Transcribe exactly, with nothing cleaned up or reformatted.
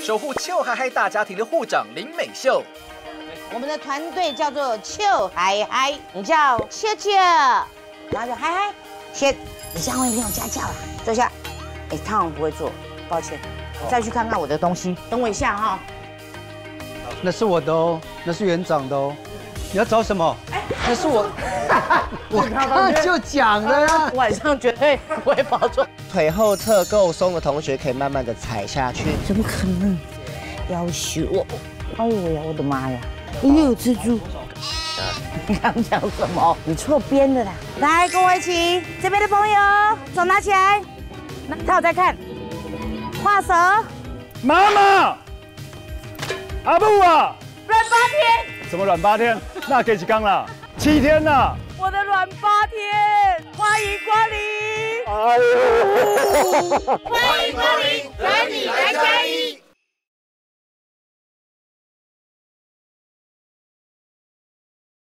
守护秋嗨嗨大家庭的护长林美秀。 我们的团队叫做秋嗨嗨，你叫秋秋，然后就嗨嗨。先，你下面没有家教啊，坐下。哎，汤我不会做，抱歉。再去看看我的东西，等我一下哈。 那是我的哦，那是园长的哦。你要找什么？哎，那是我，我刚刚就讲了呀。 晚上绝对不会保重。 腿后侧够松的同学可以慢慢的踩下去。 怎么可能？要求我！哎呦呀，我的妈呀！又有蜘蛛。你刚讲什么？你错编的啦！来，跟我一起，这边的朋友手拿起来，那他有在看，画蛇。 妈妈，阿布啊， 软八天。 什么软八天？那给几缸了？七天了。 我的软八天，欢迎光临。 哎呦！ 欢迎光临，来你来加一。